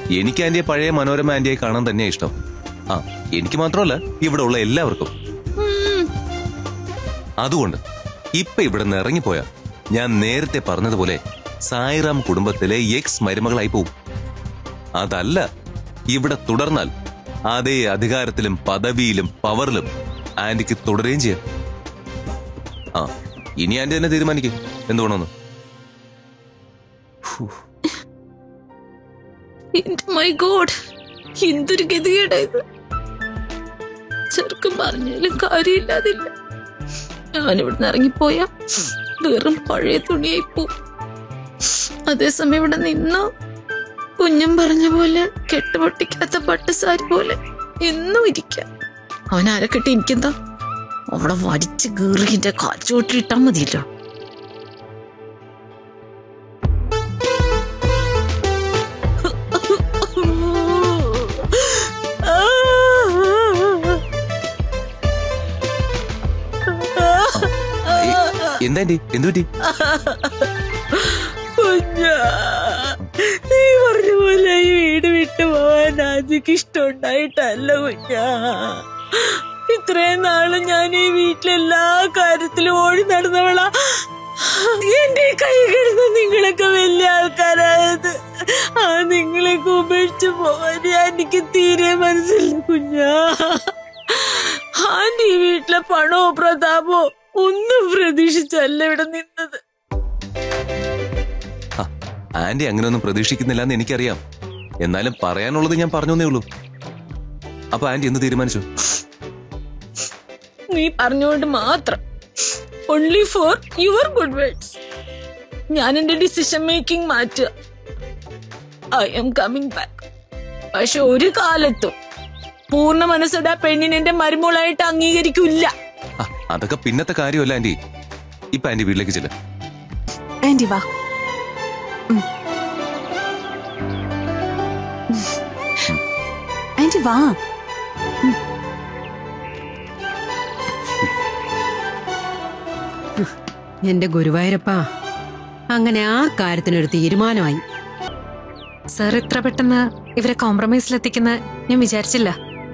എനിക്ക് ആന്റിയെ പഴയ മനോരമ ആന്റിയെ കാണാൻ തന്നെയാ ഇഷ്ടം. ആ, എനിക്ക് മാത്രമല്ല ഇവിടെ ഉള്ള എല്ലാവർക്കും. അതുകൊണ്ട് ഇപ്പൊ ഇവിടെ നിന്ന് ഇറങ്ങിപ്പോയാ ഞാൻ നേരത്തെ പറഞ്ഞതുപോലെ സായിറാം കുടുംബത്തിലെ എക്സ് മരുമകളായി പോവും. അതല്ല, ഇവിടെ തുടർന്നാൽ അതേ അധികാരത്തിലും പദവിയിലും പവറിലും ആന്റിക്ക് തുടരുകയും ചെയ്യാം. ആ, ഇനി ആന്റി തന്നെ തീരുമാനിക്കും എന്തുകൊണ്ടെന്ന്. മൈ ഗോഡ്, എന്തൊരു ഗതികേടായത്. ചെറുക്കം പറഞ്ഞാലും കാര്യമില്ലാതില്ല. ഞാനിവിടുന്ന് ഇറങ്ങിപ്പോയാ വെറും പഴയ തുണിയായി പോവും. അതേസമയം ഇവിടെ നിന്നോ കുഞ്ഞും പറഞ്ഞ പോലെ കെട്ടുപൊട്ടിക്കാത്ത പട്ടുസാരി പോലെ എന്നും ഇരിക്കാം. അവൻ ആരെ കെട്ടി എനിക്കെന്താ? അവിടെ വടിച്ച് കീറിന്റെ കാച്ചോട്ടിട്ടാ മതിയല്ലോ. എന്താ എന്തുപറ്റി? നീ പറഞ്ഞ പോലെ ഈ വീട് വിട്ടു പോവാൻ ആദ്യക്ക് ഇഷ്ടമുണ്ടായിട്ടല്ല കുഞ്ഞാ. ഇത്രയും നാളും ഞാൻ ഈ വീട്ടിലെല്ലാ കാര്യത്തിലും ഓടി നടന്നവളാ. എന്റെ കൈ കിടന്ന് നിങ്ങളൊക്കെ വലിയ ആൾക്കാരായത്. ആ നിങ്ങളൊക്കെ ഉപേക്ഷിച്ചു പോവാൻ എനിക്ക് തീരെ മനസ്സില്ല കുഞ്ഞാ. ആന്റി ഈ വീട്ടിലെ പണമോ പ്രതാപോ ഒന്നും പ്രതീക്ഷിച്ചല്ല ഇവിടെ നിന്നത്. ആന്റി അങ്ങനെയൊന്നും പ്രതീക്ഷിക്കുന്നില്ല എന്ന് എനിക്കറിയാം. എന്നാലും പറയാനുള്ളത് ഞാൻ പറഞ്ഞേ ഉള്ളൂ. അപ്പൊ ആന്റി എന്ത് തീരുമാനിച്ചു? നീ പറഞ്ഞുകൊണ്ട് മാത്രം, only for your good words, ഞാൻ എന്റെ ഡിസിഷൻ മേക്കിംഗ് മാറ്റുക. I'm coming back. പക്ഷെ ഒരു കാലത്തും പൂർണ്ണ മനസ്സോടെ ആ പെണ്ണിനെ എന്റെ മരുമോളായിട്ട് അംഗീകരിക്കില്ല. അതൊക്കെ പിന്നത്തെ കാര്യമല്ല ആന്റി. ഇപ്പൊ ആന്റി വീട്ടിലേക്ക് ചെല്ല. ആന്റി വാ. ആന്റി വാ. എന്റെ ഗുരുവായൂരപ്പ, അങ്ങനെ ആ കാര്യത്തിനൊരു തീരുമാനമായി. സാർ ഇത്ര പെട്ടെന്ന് ഇവരെ കോംപ്രമൈസിലെത്തിക്കുന്ന ഞാൻ വിചാരിച്ചില്ല.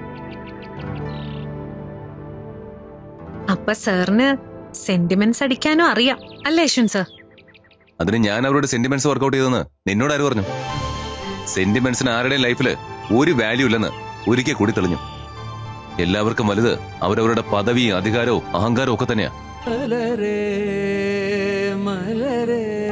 അപ്പൊ സാറിന് സെന്റിമെന്റ്സ് അടിക്കാനും അറിയാം അല്ലേ യശ്വൻ സാർ? അതിന് ഞാൻ അവരുടെ സെന്റിമെന്റ്സ് വർക്ക്ഔട്ട് ചെയ്തെന്ന് നിന്നോട് ആര് പറഞ്ഞു? സെന്റിമെന്റ്സിന് ആരുടെയും ലൈഫില് ഒരു വാല്യൂ ഇല്ലെന്ന് ഒരിക്കൽ കൂടി തെളിഞ്ഞു. എല്ലാവർക്കും വലുത് അവരവരുടെ പദവിയും അധികാരവും അഹങ്കാരവും ഒക്കെ തന്നെയാ.